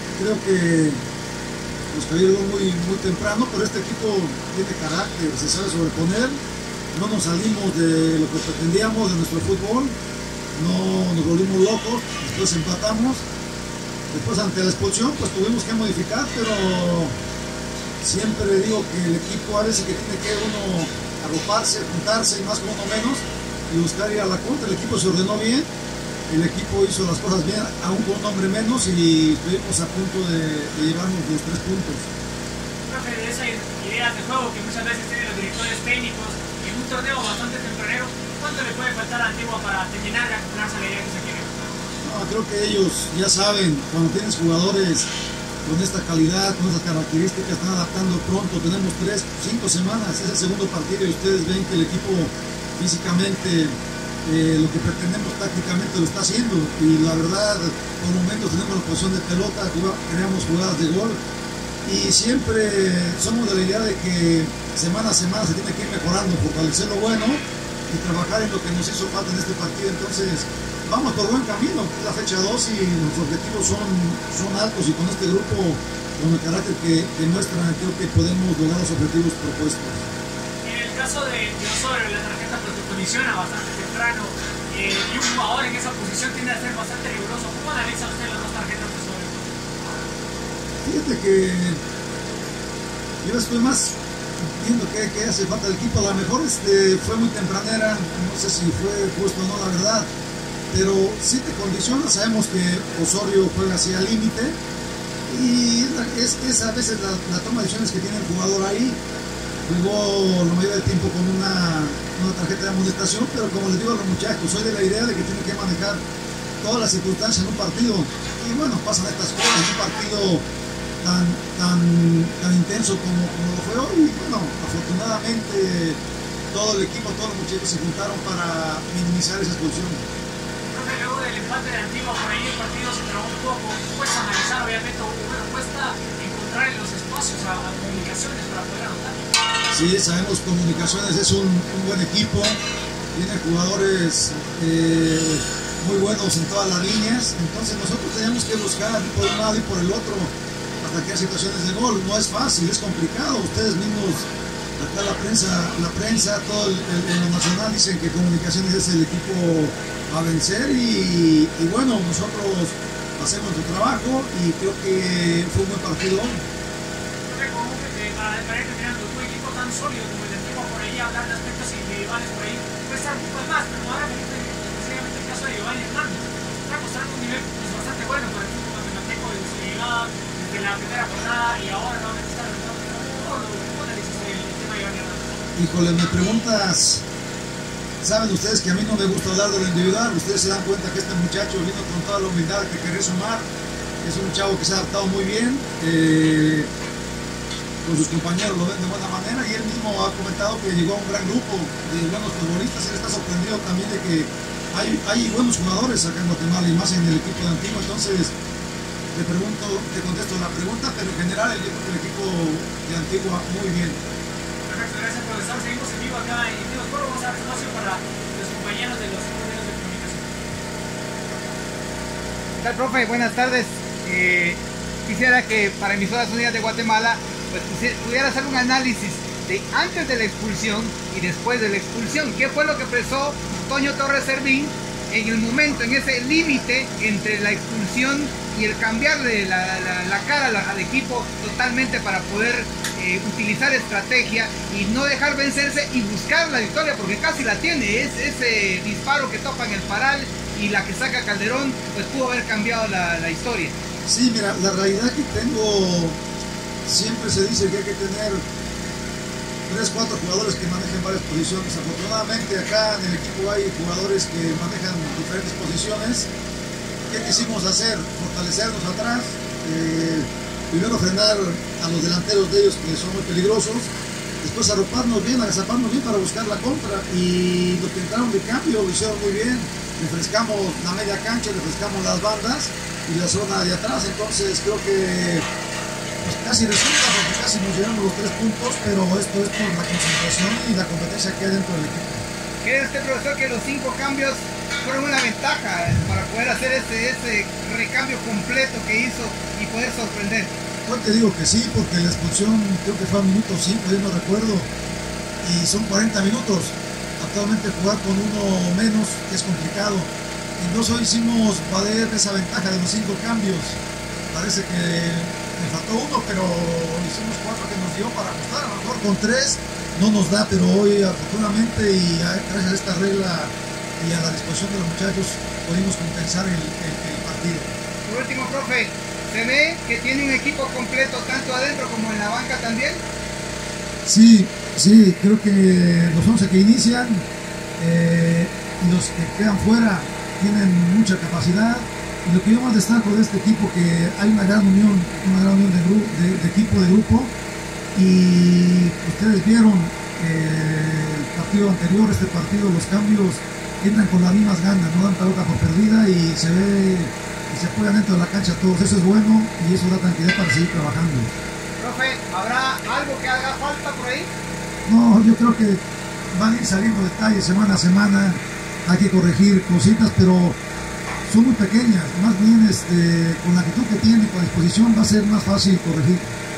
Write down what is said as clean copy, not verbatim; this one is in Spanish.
Creo que nos cayó muy temprano, pero este equipo tiene carácter, se sabe sobreponer. No nos salimos de lo que pretendíamos de nuestro fútbol, no nos volvimos locos, después empatamos. Después ante la expulsión pues tuvimos que modificar, pero siempre digo que el equipo a veces que tiene que uno arroparse, juntarse y más con uno menos y buscar ir a la contra. El equipo se ordenó bien, el equipo hizo las cosas bien, aún con un hombre menos, y estuvimos a punto de llevarnos los 3 puntos. Profe, de esas ideas de juego que muchas veces tienen los directores técnicos en un torneo bastante tempranero, ¿cuánto le puede faltar a Antigua para terminar de acoplarse a la idea que se quiere? No, creo que ellos ya saben, cuando tienes jugadores con esta calidad, con estas características, están adaptando pronto. Tenemos 5 semanas, es el segundo partido y ustedes ven que el equipo físicamente, lo que pretendemos tácticamente lo está haciendo, y la verdad por momentos tenemos la posición de pelota, creamos jugadas de gol y siempre somos de la idea de que semana a semana se tiene que ir mejorando, fortalecer lo bueno y trabajar en lo que nos hizo falta en este partido. Entonces vamos por buen camino, es la fecha 2 y nuestros objetivos son altos, y con este grupo, con el carácter que muestran, creo que podemos lograr los objetivos propuestos. En el caso de Osorio, la tarjeta pues te condiciona bastante temprano, y un jugador en esa posición tiende a ser bastante riguroso. ¿Cómo analiza usted las 2 tarjetas de Osorio? Fíjate que yo estoy más viendo que hace falta el equipo. A lo mejor fue muy tempranera, no sé si fue justo o no, la verdad, pero sí te condiciona. Sabemos que Osorio juega así al límite, y es a veces la toma de decisiones que tiene el jugador ahí. Jugó la mayoría del tiempo con una tarjeta de amonestación, pero como les digo a los muchachos, soy de la idea de que tienen que manejar todas las circunstancias en un partido, y bueno, pasan estas cosas en un partido tan intenso como lo fue hoy. Y bueno, afortunadamente todo el equipo, todos los muchachos se juntaron para minimizar esa expulsión. Luego del empate de Antigua, por ahí el partido se trabó un poco. Cuesta analizar, obviamente, bueno, cuesta encontrar en los espacios a comunicaciones para poder anotar. Sí, sabemos Comunicaciones es un buen equipo, tiene jugadores muy buenos en todas las líneas, entonces nosotros teníamos que buscar por un lado y por el otro hasta que hay situaciones de gol. No es fácil, es complicado. Ustedes mismos, acá la prensa, todo el nacional dicen que Comunicaciones es el equipo a vencer, y bueno, nosotros hacemos nuestro trabajo y creo que fue un buen partido. Para ir terminando, un equipo tan sólido como el de Antigua, por ahí hablar de aspectos individuales por ahí cuesta un poco más, pero ahora específicamente el caso de Giovanni Hernández está mostrando un nivel pues, bastante bueno para el fútbol guatemalteco, desde su llegada, desde la primera jornada, y ahora nuevamente está realizando. ¿Cómo analizas el tema de Giovanni Hernández? Híjole, me preguntas. Saben ustedes que a mí no me gusta hablar de lo individual. Ustedes se dan cuenta que este muchacho vino con toda la humildad que quería sumar. Es un chavo que se ha adaptado muy bien, con sus compañeros lo ven de buena manera, y él mismo ha comentado que llegó a un gran grupo de buenos futbolistas. Él está sorprendido también de que hay buenos jugadores acá en Guatemala, y más en el equipo de Antigua. Entonces te contesto la pregunta, pero en general el equipo de Antigua muy bien. Perfecto, gracias por estar. Seguimos en vivo acá en Vivo Sport. Vamos a dar espacio para los compañeros de los medios de comunicación. ¿Qué tal, profe? Buenas tardes. Quisiera que para Emisoras Unidas de Guatemala pues pudiera hacer un análisis de antes de la expulsión y después de la expulsión. ¿Qué fue lo que expresó Toño Torres Servín en el momento, en ese límite entre la expulsión y el cambiarle la cara al equipo totalmente para poder utilizar estrategia y no dejar vencerse y buscar la victoria, porque casi la tiene? Es ese disparo que topa en el paral y la que saca Calderón, pues pudo haber cambiado la historia. Sí, mira, la realidad que tengo, siempre se dice que hay que tener 3, 4 jugadores que manejen varias posiciones. Afortunadamente acá en el equipo hay jugadores que manejan diferentes posiciones. ¿Qué quisimos hacer? Fortalecernos atrás, primero frenar a los delanteros de ellos, que son muy peligrosos, después arroparnos bien, agazaparnos bien para buscar la contra, y los que entraron de cambio lo hicieron muy bien. Refrescamos la media cancha, refrescamos las bandas y la zona de atrás. Entonces creo que pues casi resulta, porque casi nos llevamos los 3 puntos, pero esto es por la concentración y la competencia que hay dentro del equipo. ¿Cree usted, profesor, que los 5 cambios fueron una ventaja para poder hacer ese recambio completo que hizo y poder sorprender. Yo te digo que sí, porque la expulsión creo que fue a minuto 5, yo no recuerdo, y son 40 minutos. Actualmente jugar con uno menos es complicado. Incluso hicimos valer esa ventaja de los 5 cambios. Parece que me faltó uno, pero hicimos 4 que nos dio para ajustar. A lo mejor con 3 no nos da, pero hoy afortunadamente y gracias a esta regla y a la disposición de los muchachos pudimos compensar el partido. Por último, profe, ¿se ve que tiene un equipo completo tanto adentro como en la banca también? Sí, creo que los 11 que inician y los que quedan fuera tienen mucha capacidad. Y lo que yo más destaco de este equipo que hay una gran unión de equipo, de grupo. Y ustedes vieron el partido anterior, este partido, los cambios entran con las mismas ganas, no dan pelota por perdida y se ve y se apoyan dentro de la cancha todos. Eso es bueno y eso da tranquilidad para seguir trabajando. Profe, ¿habrá algo que haga falta por ahí? No, yo creo que van a ir saliendo detalles semana a semana, hay que corregir cositas, pero son muy pequeñas, más bien con la actitud que tiene, con la disposición va a ser más fácil corregir.